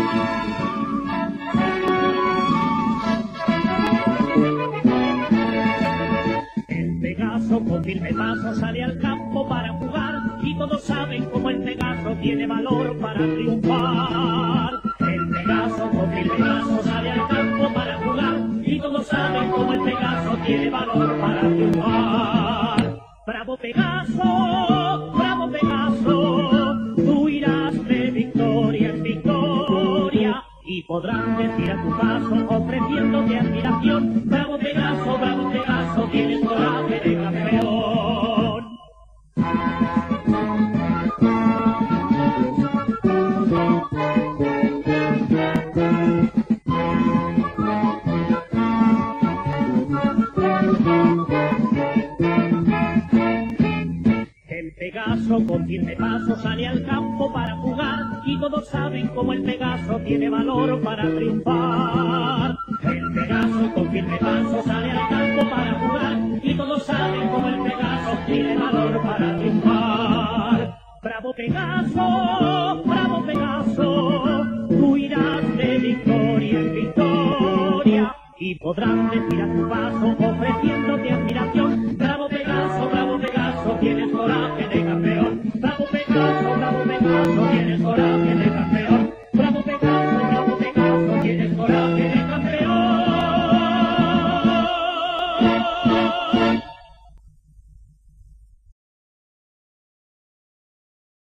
El Pegaso con 1000 petazos sale al campo para jugar y todos saben cómo el Pegaso tiene valor para triunfar. El Pegaso con 1000 petazos sale al campo para jugar y todos saben cómo el Pegaso tiene valor para triunfar. ¡Bravo Pegaso! ¡Bravo Pegaso! Tú irás de victoria en victoria y podrán decir a tu paso ofreciéndote admiración. ¡Bravo Pegaso, tienes coraje de campeón! El Pegaso con 1000 petazos sale al campo para jugar y todos saben cómo el Pegaso tiene valor para triunfar. El Pegaso con 1000 petazos sale al campo para jugar y todos saben cómo el Pegaso tiene valor para triunfar. ¡Bravo Pegaso! Tú irás de victoria en victoria y podrán decir a tu paso ofreciéndote admiración. ¡Bravo Pegaso, tienes coraje de campeón! ¡Bravo Pegaso,